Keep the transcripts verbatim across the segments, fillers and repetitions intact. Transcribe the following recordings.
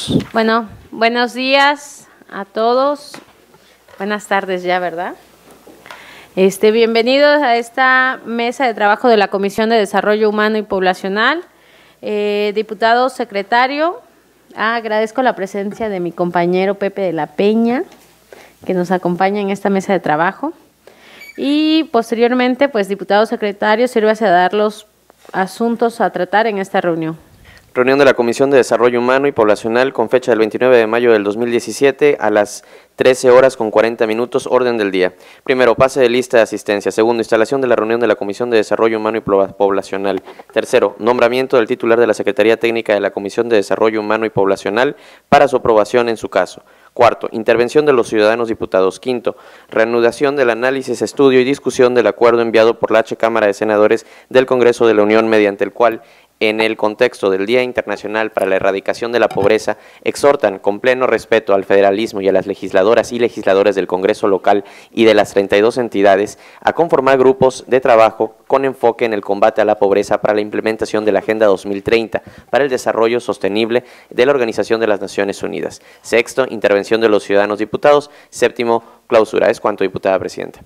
diputados. Bueno, buenos días a todos. Buenas tardes ya, ¿verdad? Este, bienvenidos a esta mesa de trabajo de la Comisión de Desarrollo Humano y Poblacional. Eh, diputado secretario, ah, agradezco la presencia de mi compañero Pepe de la Peña, que nos acompaña en esta mesa de trabajo. Y posteriormente, pues, diputado secretario, sírvase a dar los asuntos a tratar en esta reunión. Reunión de la Comisión de Desarrollo Humano y Poblacional con fecha del veintinueve de mayo del dos mil diecisiete a las trece horas con cuarenta minutos, orden del día. Primero, pase de lista de asistencia. Segundo, instalación de la reunión de la Comisión de Desarrollo Humano y Poblacional. Tercero, nombramiento del titular de la Secretaría Técnica de la Comisión de Desarrollo Humano y Poblacional para su aprobación en su caso. Cuarto, intervención de los ciudadanos diputados. Quinto, reanudación del análisis, estudio y discusión del acuerdo enviado por la H Cámara de Senadores del Congreso de la Unión, mediante el cual, en el contexto del Día Internacional para la Erradicación de la Pobreza, exhortan con pleno respeto al federalismo y a las legisladoras y legisladores del Congreso local y de las treinta y dos entidades a conformar grupos de trabajo con enfoque en el combate a la pobreza para la implementación de la Agenda dos mil treinta para el desarrollo sostenible de la Organización de las Naciones Unidas. Sexto, intervención de los ciudadanos diputados. Séptimo, clausura. Es cuanto, diputada presidenta.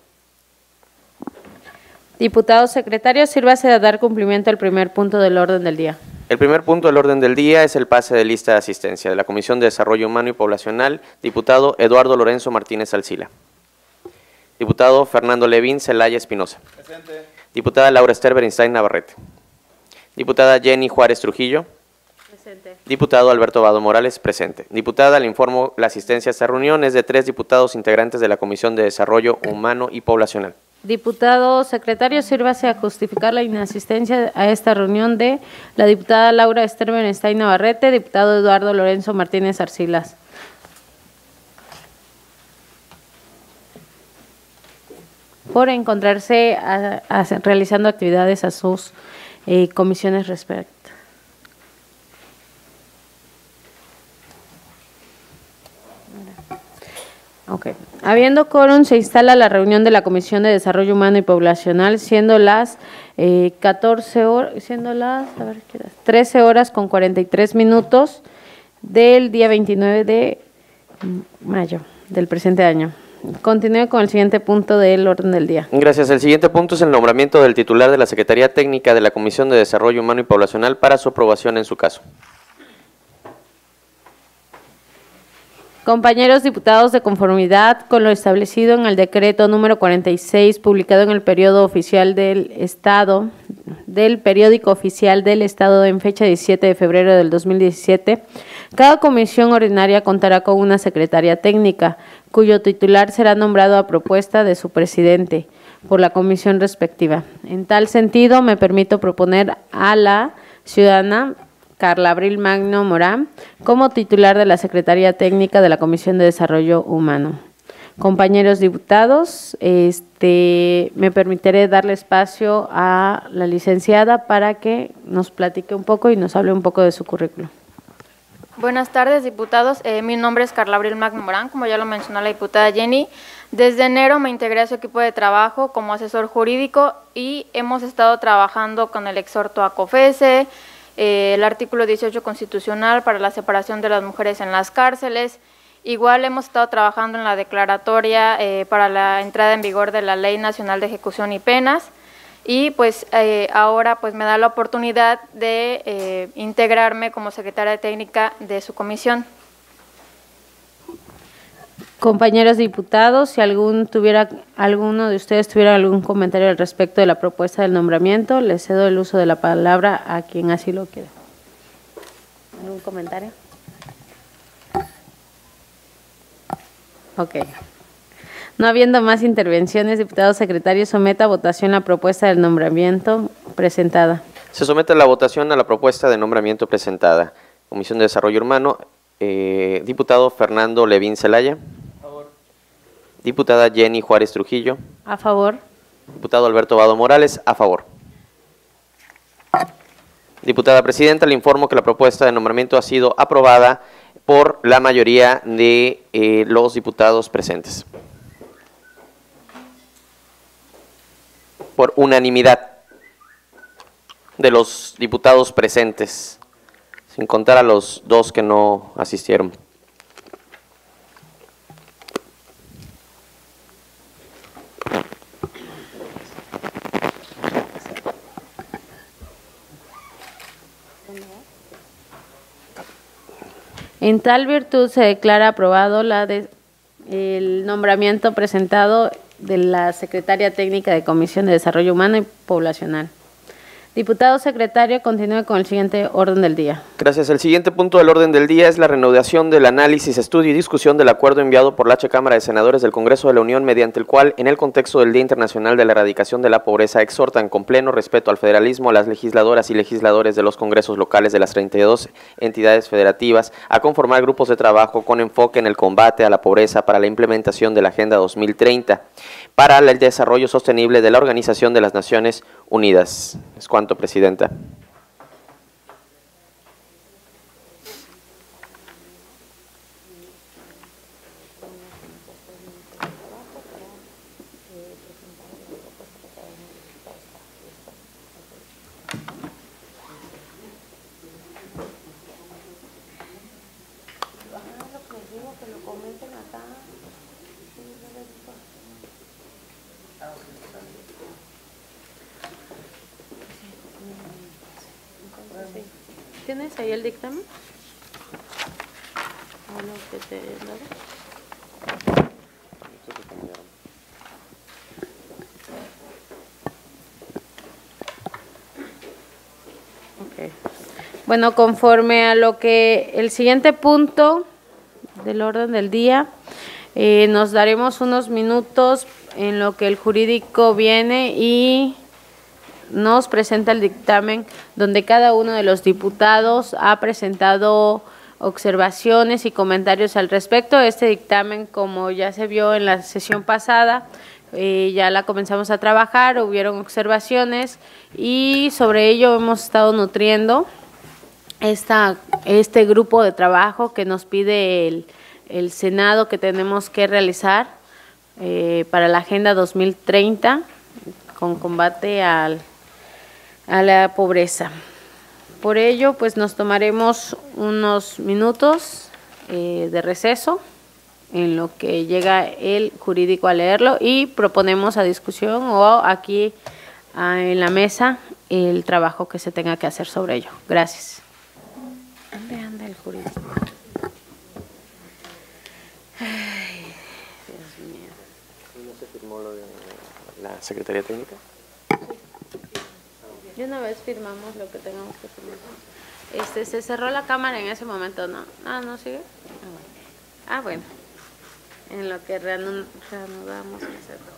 Diputado secretario, sírvase a dar cumplimiento al primer punto del orden del día. El primer punto del orden del día es el pase de lista de asistencia de la Comisión de Desarrollo Humano y Poblacional, diputado Eduardo Lorenzo Martínez Alcila. Diputado Fernando Levín Celaya Espinosa. Presente. Diputada Laura Esther Berinstein Navarrete. Diputada Jenny Juárez Trujillo. Presente. Diputado Alberto Vado Morales, presente. Diputada, le informo la asistencia a esta reunión es de tres diputados integrantes de la Comisión de Desarrollo Humano y Poblacional. Diputado secretario, sírvase a justificar la inasistencia a esta reunión de la diputada Laura Esther Berinstein Navarrete, diputado Eduardo Lorenzo Martínez Arcilas. Por encontrarse a, a, realizando actividades a sus eh, comisiones respectivas. Ok. Habiendo quórum, se instala la reunión de la Comisión de Desarrollo Humano y Poblacional, siendo las eh, catorce horas, siendo las a ver, ¿qué trece horas con cuarenta y tres minutos del día veintinueve de mayo del presente año. Continúe con el siguiente punto del orden del día. Gracias. El siguiente punto es el nombramiento del titular de la Secretaría Técnica de la Comisión de Desarrollo Humano y Poblacional para su aprobación en su caso. Compañeros diputados, de conformidad con lo establecido en el decreto número cuarenta y seis, publicado en el periodo oficial del Estado, del periódico oficial del Estado en fecha diecisiete de febrero del dos mil diecisiete, cada comisión ordinaria contará con una secretaria técnica, cuyo titular será nombrado a propuesta de su presidente por la comisión respectiva. En tal sentido, me permito proponer a la ciudadana Carla Abril Magno Morán como titular de la Secretaría Técnica de la Comisión de Desarrollo Humano. Compañeros diputados, este, me permitiré darle espacio a la licenciada para que nos platique un poco y nos hable un poco de su currículum. Buenas tardes, diputados. Eh, mi nombre es Carla Abril Magno Morán, como ya lo mencionó la diputada Jenny. Desde enero me integré a su equipo de trabajo como asesor jurídico y hemos estado trabajando con el exhorto a COFESE, Eh, el artículo dieciocho constitucional para la separación de las mujeres en las cárceles. Igual hemos estado trabajando en la declaratoria eh, para la entrada en vigor de la Ley Nacional de Ejecución y Penas y pues eh, ahora pues me da la oportunidad de eh, integrarme como secretaria técnica de su comisión. Compañeros diputados, si algún tuviera, alguno de ustedes tuviera algún comentario al respecto de la propuesta del nombramiento, les cedo el uso de la palabra a quien así lo quiera. ¿Algún comentario? Ok. No habiendo más intervenciones, diputado secretario, someta a votación la propuesta del nombramiento presentada. Se somete a la votación a la propuesta de nombramiento presentada. Comisión de Desarrollo Humano, eh, diputado Fernando Levín Celaya. Diputada Jenny Juárez Trujillo. A favor. Diputado Alberto Vado Morales, a favor. Diputada Presidenta, le informo que la propuesta de nombramiento ha sido aprobada por la mayoría de eh, los diputados presentes. Por unanimidad de los diputados presentes. sin contar a los dos que no asistieron. En tal virtud se declara aprobado la de, el nombramiento presentado de la Secretaria Técnica de Comisión de Desarrollo Humano y Poblacional. Diputado secretario, continúe con el siguiente orden del día. Gracias. El siguiente punto del orden del día es la reanudación del análisis, estudio y discusión del acuerdo enviado por la H Cámara de Senadores del Congreso de la Unión, mediante el cual, en el contexto del Día Internacional de la Erradicación de la Pobreza, exhortan con pleno respeto al federalismo a las legisladoras y legisladores de los congresos locales de las treinta y dos entidades federativas a conformar grupos de trabajo con enfoque en el combate a la pobreza para la implementación de la Agenda dos mil treinta para el desarrollo sostenible de la Organización de las Naciones Unidas. Es cuanto, Presidenta. ¿Tienes ahí el dictamen? ¿O lo que te he dado? Okay. Bueno, conforme a lo que el siguiente punto del orden del día, eh, nos daremos unos minutos en lo que el jurídico viene y nos presenta el dictamen donde cada uno de los diputados ha presentado observaciones y comentarios al respecto. Este dictamen, como ya se vio en la sesión pasada, eh, ya la comenzamos a trabajar, hubieron observaciones y sobre ello hemos estado nutriendo esta, este grupo de trabajo que nos pide el, el Senado que tenemos que realizar eh, para la Agenda dos mil treinta con combate al a la pobreza. Por ello, pues nos tomaremos unos minutos eh, de receso en lo que llega el jurídico a leerlo y proponemos a discusión o aquí a, en la mesa el trabajo que se tenga que hacer sobre ello. Gracias. ¿Dónde anda el jurídico? Ay, Dios mío. ¿No se firmó lo de la Secretaría Técnica? De una vez firmamos lo que tengamos que firmar. Este, se cerró la cámara en ese momento, ¿no? Ah, ¿no sigue? Ah, bueno. En lo que reanudamos el cerco.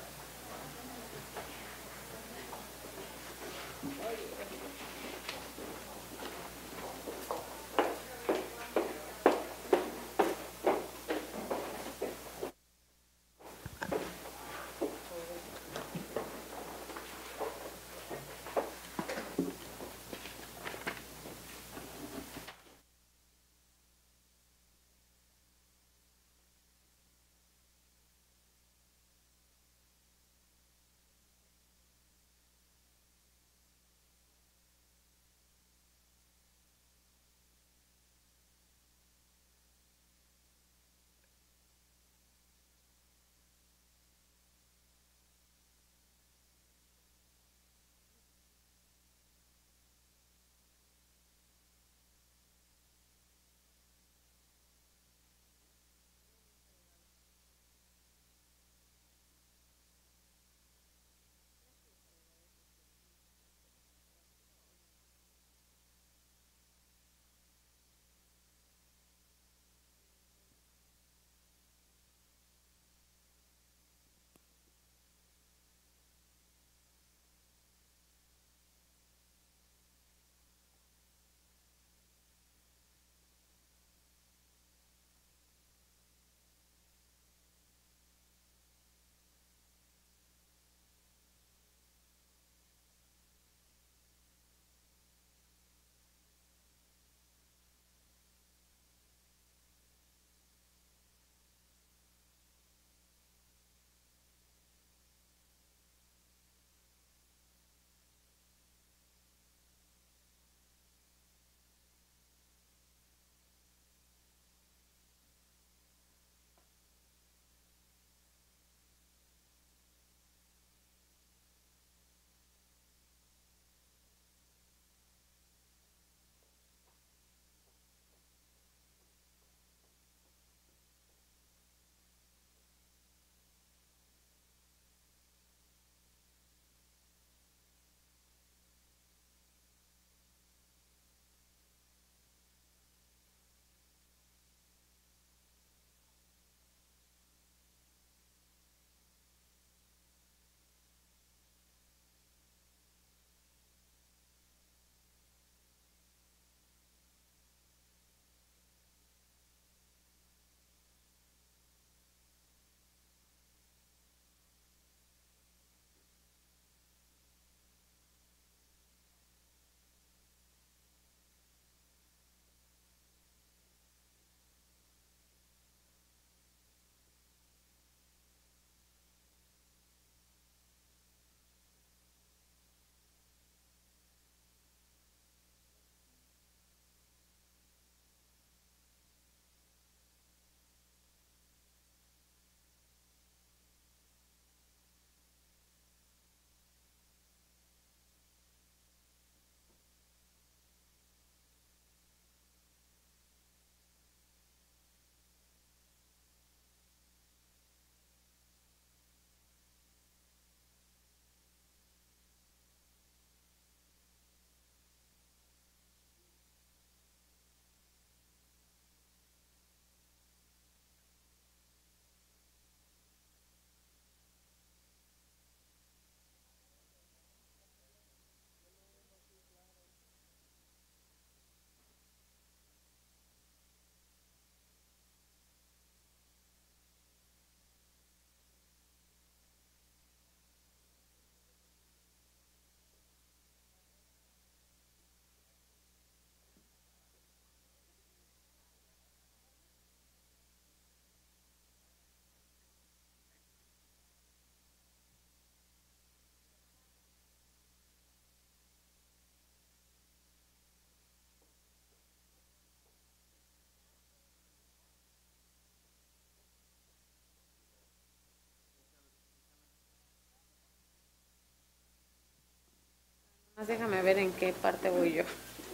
Déjame ver en qué parte voy yo.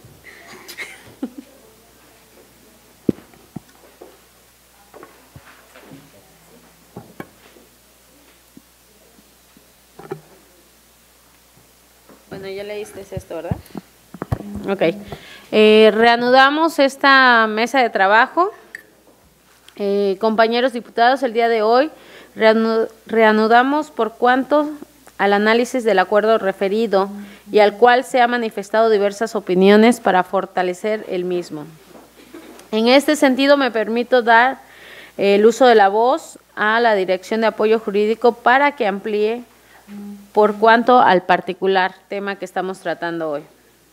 Bueno, ya leíste esto, ¿verdad? Ok. Eh, reanudamos esta mesa de trabajo. Eh, compañeros diputados, el día de hoy reanu reanudamos por cuanto al análisis del acuerdo referido y al cual se han manifestado diversas opiniones para fortalecer el mismo. En este sentido, me permito dar eh, el uso de la voz a la Dirección de Apoyo Jurídico para que amplíe por cuanto al particular tema que estamos tratando hoy.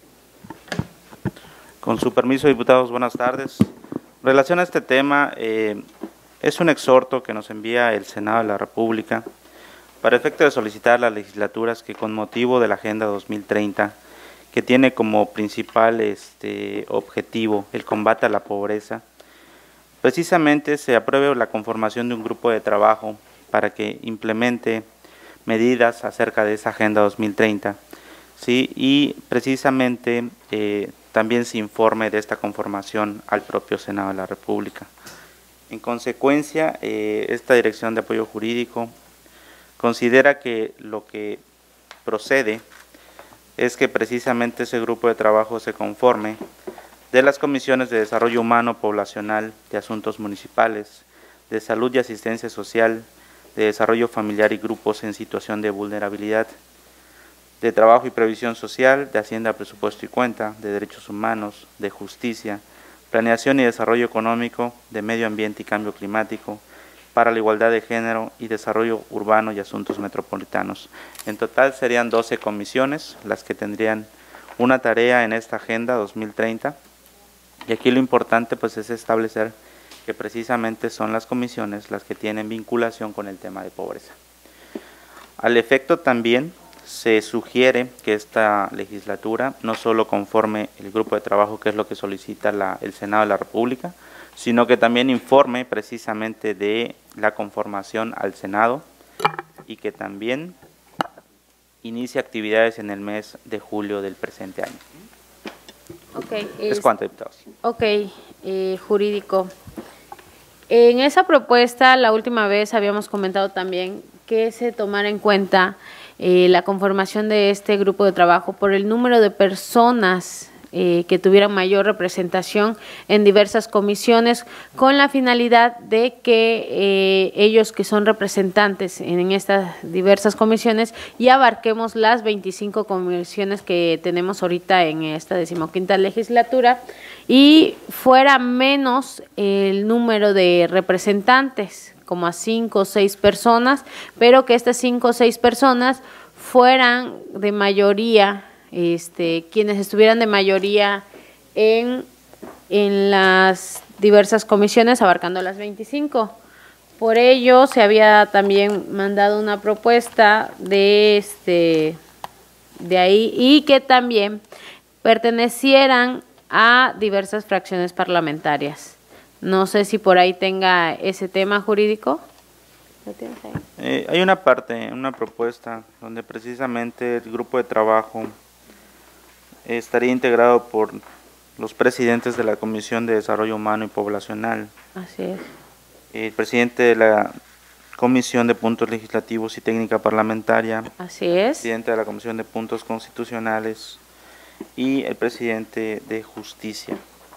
Con su permiso, diputados, buenas tardes. En relación a este tema, eh, es un exhorto que nos envía el Senado de la República para efecto de solicitar a las legislaturas que con motivo de la Agenda dos mil treinta, que tiene como principal este, objetivo el combate a la pobreza, precisamente se apruebe la conformación de un grupo de trabajo para que implemente medidas acerca de esa Agenda dos mil treinta, ¿sí? Y precisamente eh, también se informe de esta conformación al propio Senado de la República. En consecuencia, eh, esta Dirección de Apoyo Jurídico considera que lo que procede es que precisamente ese grupo de trabajo se conforme de las comisiones de Desarrollo Humano, Poblacional, de Asuntos Municipales, de Salud y Asistencia Social, de Desarrollo Familiar y Grupos en Situación de Vulnerabilidad, de Trabajo y Previsión Social, de Hacienda, Presupuesto y Cuenta, de Derechos Humanos, de Justicia, Planeación y Desarrollo Económico, de Medio Ambiente y Cambio Climático, para la Igualdad de Género y Desarrollo Urbano y Asuntos Metropolitanos. En total serían doce comisiones las que tendrían una tarea en esta Agenda dos mil treinta, y aquí lo importante pues es establecer que precisamente son las comisiones las que tienen vinculación con el tema de pobreza. Al efecto también se sugiere que esta legislatura no solo conforme el grupo de trabajo, que es lo que solicita la, el Senado de la República, sino que también informe precisamente de la conformación al Senado y que también inicie actividades en el mes de julio del presente año. Okay, es, es cuanto, diputados. Ok, eh, jurídico. En esa propuesta, la última vez habíamos comentado también que se tomara en cuenta eh, la conformación de este grupo de trabajo por el número de personas eh, que tuvieran mayor representación en diversas comisiones, con la finalidad de que eh, ellos que son representantes en estas diversas comisiones ya abarquemos las veinticinco comisiones que tenemos ahorita en esta decimoquinta legislatura y fuera menos el número de representantes, como a cinco o seis personas, pero que estas cinco o seis personas fueran de mayoría, este, quienes estuvieran de mayoría en, en las diversas comisiones, abarcando las veinticinco. Por ello, se había también mandado una propuesta de, este, de ahí y que también pertenecieran a diversas fracciones parlamentarias. No sé si por ahí tenga ese tema jurídico. ¿Lo tienes ahí? Eh, hay una parte, una propuesta, donde precisamente el grupo de trabajo estaría integrado por los presidentes de la Comisión de Desarrollo Humano y Poblacional. Así es. El presidente de la Comisión de Puntos Legislativos y Técnica Parlamentaria. Así es. El presidente de la Comisión de Puntos Constitucionales y el presidente de Justicia.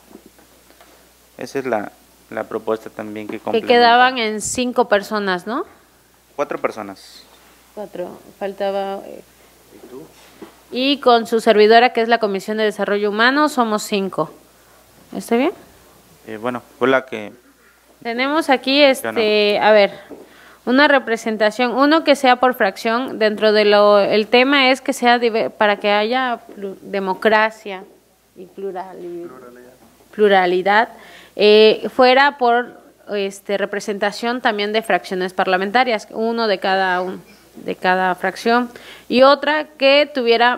Esa es la, la propuesta también que complementa. Que quedaban en cinco personas, ¿no? Cuatro personas. Cuatro, faltaba. Eh. ¿Y tú? Y con su servidora, que es la Comisión de Desarrollo Humano, somos cinco. ¿Está bien? Eh, bueno, fue la que... Tenemos aquí, este, a ver, una representación, uno que sea por fracción, dentro de lo, el tema es que sea para que haya democracia y pluralidad, pluralidad eh, fuera por este, representación también de fracciones parlamentarias, uno de cada uno. de cada fracción, y otra que tuviera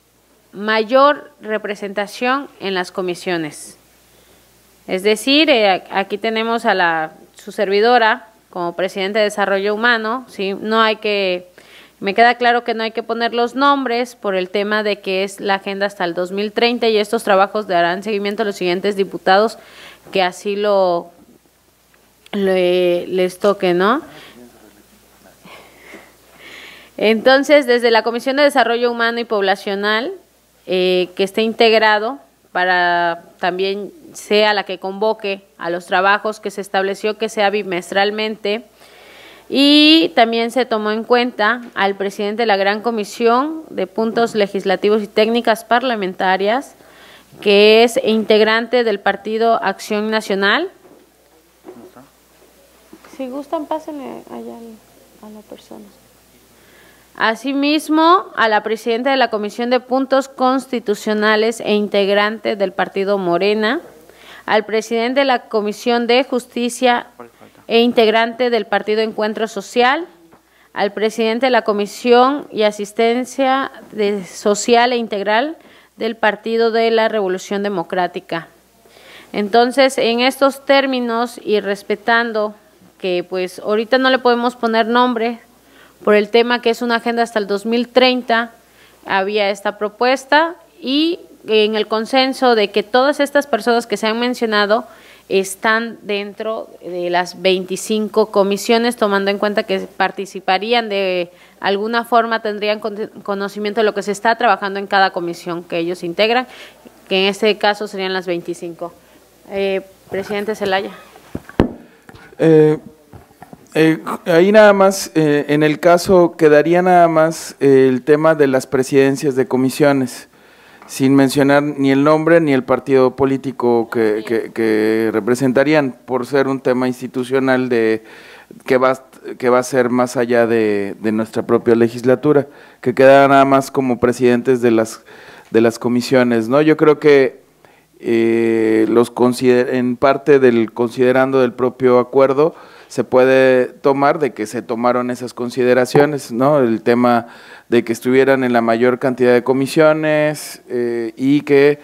mayor representación en las comisiones. Es decir, eh, aquí tenemos a la su servidora como presidente de Desarrollo Humano, ¿sí? No hay que Me queda claro que no hay que poner los nombres por el tema de que es la agenda hasta el dos mil treinta y estos trabajos darán seguimiento a los siguientes diputados que así lo le, les toque, ¿no? Entonces, desde la Comisión de Desarrollo Humano y Poblacional, eh, que esté integrado para también sea la que convoque a los trabajos que se estableció que sea bimestralmente, y también se tomó en cuenta al presidente de la Gran Comisión de Puntos Legislativos y Técnicas Parlamentarias, que es integrante del Partido Acción Nacional. Si gustan, pásenle allá a la persona. Asimismo, a la presidenta de la Comisión de Puntos Constitucionales e integrante del Partido Morena, al presidente de la Comisión de Justicia e integrante del Partido Encuentro Social, al presidente de la Comisión y Asistencia de Social e Integral del Partido de la Revolución Democrática. Entonces, en estos términos y respetando que pues ahorita no le podemos poner nombre por el tema que es una agenda hasta el dos mil treinta, había esta propuesta y en el consenso de que todas estas personas que se han mencionado están dentro de las veinticinco comisiones, tomando en cuenta que participarían de alguna forma, tendrían conocimiento de lo que se está trabajando en cada comisión que ellos integran, que en este caso serían las veinticinco. Eh, presidente Zelaya. Eh, eh, ahí nada más, eh, en el caso quedaría nada más eh, el tema de las presidencias de comisiones, sin mencionar ni el nombre ni el partido político que, que, que representarían, por ser un tema institucional de que va, que va a ser más allá de, de nuestra propia legislatura, que queda nada más como presidentes de las, de las comisiones, ¿no? Yo creo que eh, los consider, en parte del considerando del propio acuerdo se puede tomar de que se tomaron esas consideraciones, ¿no? El tema de que estuvieran en la mayor cantidad de comisiones eh, y que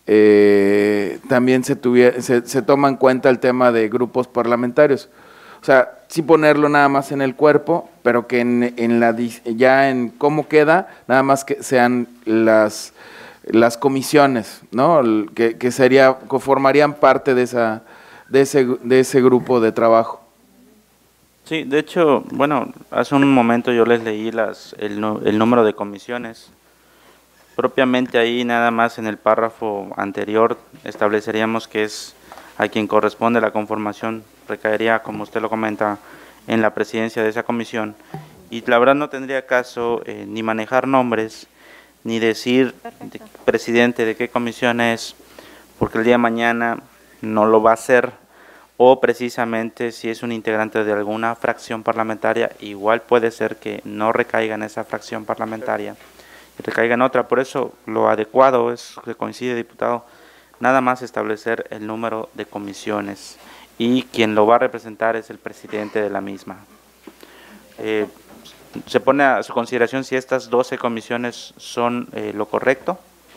eh, también se, tuviera, se, se toma en cuenta el tema de grupos parlamentarios. O sea, sí ponerlo nada más en el cuerpo, pero que en, en la ya en cómo queda, nada más que sean las, las comisiones, ¿no? Que, que sería, que formarían parte de, esa, de, ese, de ese grupo de trabajo. Sí, de hecho, bueno, hace un momento yo les leí las, el, el número de comisiones. Propiamente ahí nada más en el párrafo anterior estableceríamos que es a quien corresponde la conformación, recaería, como usted lo comenta, en la presidencia de esa comisión. Y la verdad no tendría caso eh, ni manejar nombres, ni decir de, presidente de qué comisión es, porque el día de mañana no lo va a hacer. O precisamente si es un integrante de alguna fracción parlamentaria, igual puede ser que no recaiga en esa fracción parlamentaria y recaiga en otra. Por eso lo adecuado es, que coincide, diputado, nada más establecer el número de comisiones y quien lo va a representar es el presidente de la misma. Eh, se pone a su consideración si estas doce comisiones son eh, lo correcto,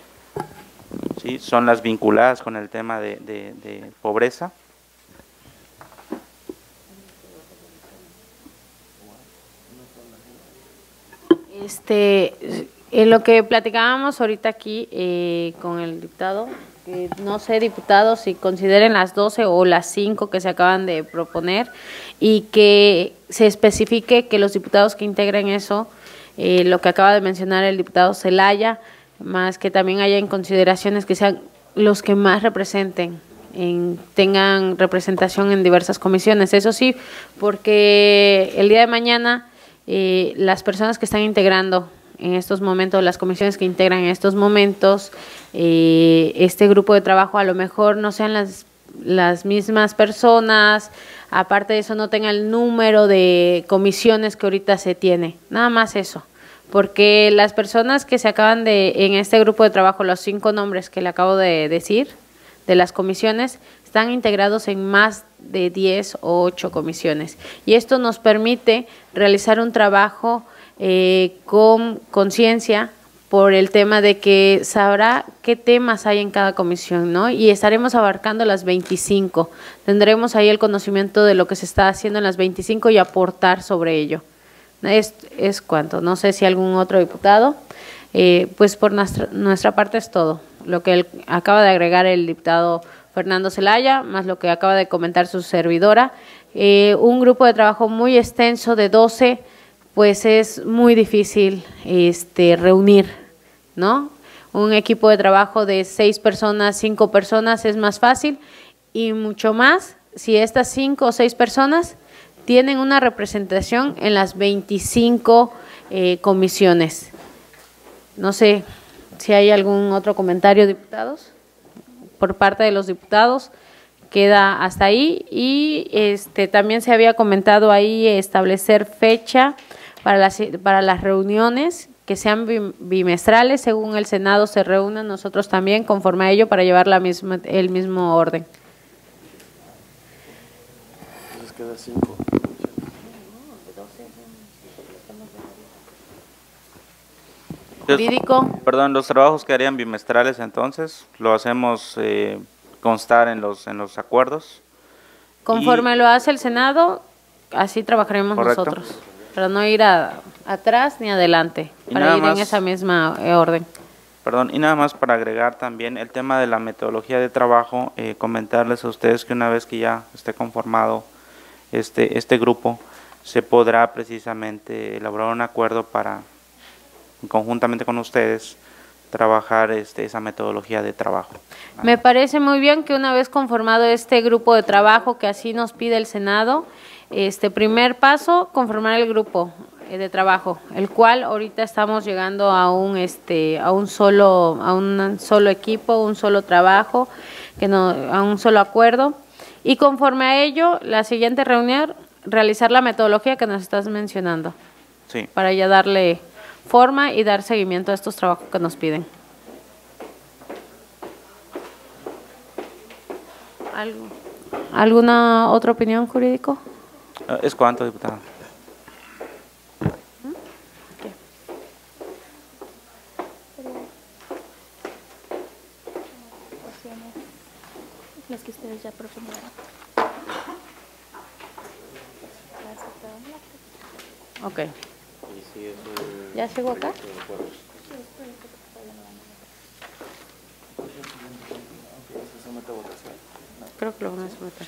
¿sí? Son las vinculadas con el tema de, de, de pobreza. Este, en lo que platicábamos ahorita aquí eh, con el diputado, que no sé, diputados, si consideren las doce o las cinco que se acaban de proponer y que se especifique que los diputados que integren eso, eh, lo que acaba de mencionar el diputado Zelaya, más que también haya en consideraciones que sean los que más representen, en, tengan representación en diversas comisiones. Eso sí, porque el día de mañana Eh, las personas que están integrando en estos momentos, las comisiones que integran en estos momentos, eh, este grupo de trabajo a lo mejor no sean las, las mismas personas, aparte de eso no tenga el número de comisiones que ahorita se tiene, nada más eso, porque las personas que se acaban de, en este grupo de trabajo, los cinco nombres que le acabo de decir, de las comisiones, están integrados en más de diez o ocho comisiones. Y esto nos permite realizar un trabajo eh, con conciencia por el tema de que sabrá qué temas hay en cada comisión, ¿no? Y estaremos abarcando las veinticinco. Tendremos ahí el conocimiento de lo que se está haciendo en las veinticinco y aportar sobre ello. Es, es cuanto. No sé si algún otro diputado. Eh, pues por nuestra, nuestra parte es todo. Lo que él, acaba de agregar el diputado Fernando Zelaya, más lo que acaba de comentar su servidora. Eh, un grupo de trabajo muy extenso de doce, pues es muy difícil este, reunir, ¿no? Un equipo de trabajo de seis personas, cinco personas es más fácil y mucho más si estas cinco o seis personas tienen una representación en las veinticinco eh, comisiones. No sé si hay algún otro comentario, diputados, por parte de los diputados. Queda hasta ahí y este también se había comentado ahí establecer fecha para las, para las reuniones que sean bimestrales, según el Senado se reúnan, nosotros también conforme a ello para llevar la misma, el mismo orden. Entonces queda cinco. Jurídico. Perdón, los trabajos que harían bimestrales entonces, lo hacemos eh, constar en los, en los acuerdos. Conforme y, lo hace el Senado, así trabajaremos correcto. nosotros, para no ir a, atrás ni adelante, Y para nada ir más, en esa misma eh, orden. Perdón, y nada más para agregar también el tema de la metodología de trabajo, eh, comentarles a ustedes que una vez que ya esté conformado este, este grupo, se podrá precisamente elaborar un acuerdo para, conjuntamente con ustedes, trabajar este, esa metodología de trabajo. Me parece muy bien que una vez conformado este grupo de trabajo, que así nos pide el Senado, este primer paso, conformar el grupo de trabajo, el cual ahorita estamos llegando a un este a un solo a un solo equipo, un solo trabajo, que no a un solo acuerdo, y conforme a ello, la siguiente reunión realizar la metodología que nos estás mencionando. Sí. Para ya darle forma y dar seguimiento a estos trabajos que nos piden. ¿Algo? ¿Alguna otra opinión, jurídico? Uh, ¿Es cuánto, diputado? ¿Qué? Las que ustedes ya propusieron. Ok. ¿Ya llegó acá? Creo que lo van a someter.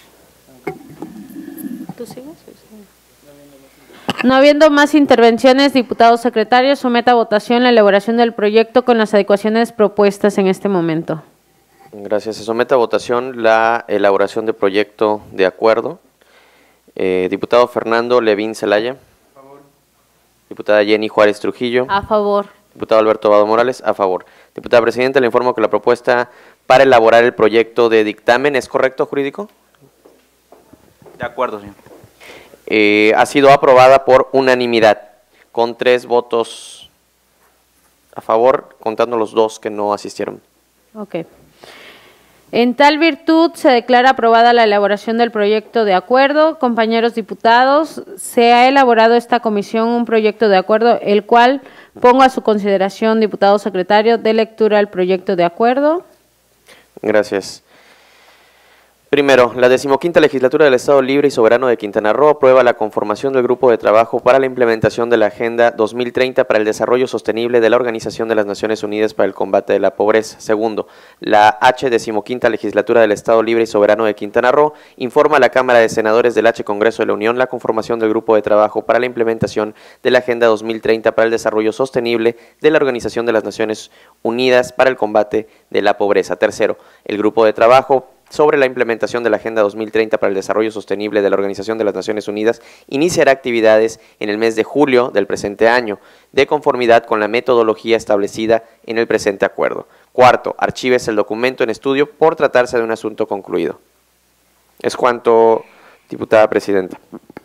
¿Tú sigues? Sí, sí. No habiendo más intervenciones, diputados secretarios, someta a votación la elaboración del proyecto con las adecuaciones propuestas en este momento. Gracias. Se somete a votación la elaboración de proyecto de acuerdo. Eh, diputado Fernando Levín Zelaya. A favor. Diputada Jenny Juárez Trujillo. A favor. Diputado Alberto Vado Morales. A favor. Diputada Presidenta, le informo que la propuesta para elaborar el proyecto de dictamen, ¿es correcto, jurídico? De acuerdo, señor. Eh, ha sido aprobada por unanimidad, con tres votos a favor, contando los dos que no asistieron. Ok. En tal virtud, se declara aprobada la elaboración del proyecto de acuerdo. Compañeros diputados, se ha elaborado esta comisión un proyecto de acuerdo, el cual pongo a su consideración, diputado secretario, de lectura el proyecto de acuerdo. Gracias. Primero, la decimoquinta legislatura del Estado Libre y Soberano de Quintana Roo aprueba la conformación del Grupo de Trabajo para la implementación de la Agenda dos mil treinta para el Desarrollo Sostenible de la Organización de las Naciones Unidas para el Combate de la Pobreza. Segundo, la H decimoquinta legislatura del Estado Libre y Soberano de Quintana Roo informa a la Cámara de Senadores del H Congreso de la Unión la conformación del Grupo de Trabajo para la implementación de la Agenda dos mil treinta para el Desarrollo Sostenible de la Organización de las Naciones Unidas para el Combate de la Pobreza. Tercero, el Grupo de Trabajo sobre la implementación de la Agenda dos mil treinta para el Desarrollo Sostenible de la Organización de las Naciones Unidas iniciará actividades en el mes de julio del presente año, de conformidad con la metodología establecida en el presente acuerdo. Cuarto, archives el documento en estudio por tratarse de un asunto concluido. Es cuanto, diputada presidenta.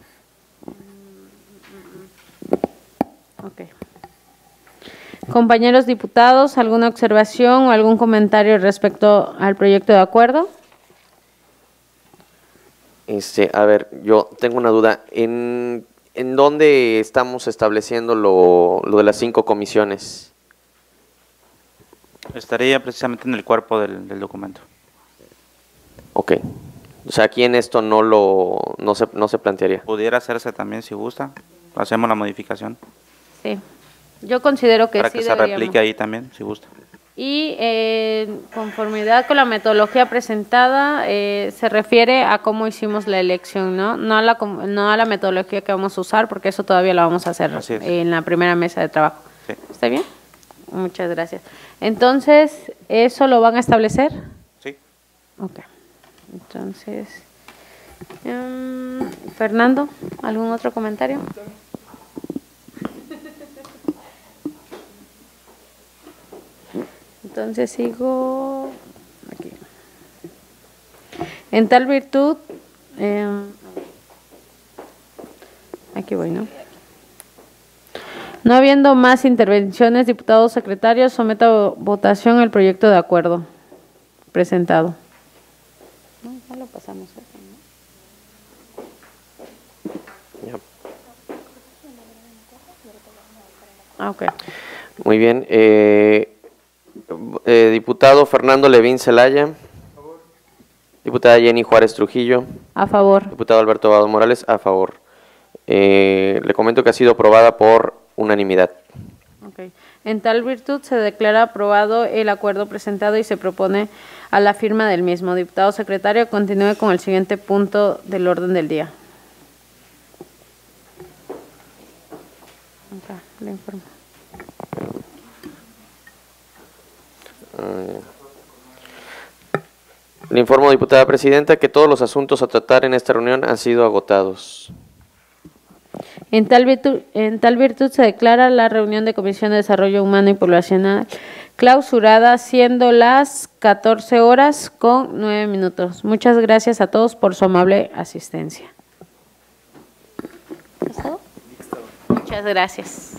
Ok. Compañeros diputados, ¿alguna observación o algún comentario respecto al proyecto de acuerdo? Este, a ver, yo tengo una duda. ¿En, en dónde estamos estableciendo lo, lo de las cinco comisiones? Estaría precisamente en el cuerpo del, del documento. Ok. O sea, aquí en esto no lo no se, no se plantearía. Pudiera hacerse también si gusta. hacemos la modificación. Sí, yo considero que Para sí que se deberíamos. replique ahí también, si gusta. Y eh, en conformidad con la metodología presentada, eh, se refiere a cómo hicimos la elección, ¿no? No a, la, com- no a la metodología que vamos a usar, porque eso todavía lo vamos a hacer Así es. en la primera mesa de trabajo. Sí. ¿Está bien? Muchas gracias. Entonces, ¿eso lo van a establecer? Sí. Ok. Entonces, em, Fernando, ¿algún otro comentario? Entonces sigo aquí. En tal virtud, eh, aquí voy, ¿no? No habiendo más intervenciones, diputados secretarios, someto a votación el proyecto de acuerdo presentado. No, ya lo pasamos. ¿no? Ya. Ah, ok. Muy bien. Eh, eh, diputado Fernando Levín Celaya. Diputada Jenny Juárez Trujillo. A favor. Diputado Alberto Vado Morales, a favor. Eh, le comento que ha sido aprobada por unanimidad. Ok. En tal virtud se declara aprobado el acuerdo presentado y se propone a la firma del mismo. Diputado secretario, continúe con el siguiente punto del orden del día. Acá, le informo. Eh, Le informo, diputada presidenta, que todos los asuntos a tratar en esta reunión han sido agotados. En tal virtud, en tal virtud se declara la reunión de Comisión de Desarrollo Humano y Poblacional clausurada, siendo las catorce horas con nueve minutos. Muchas gracias a todos por su amable asistencia. ¿Muchas gracias.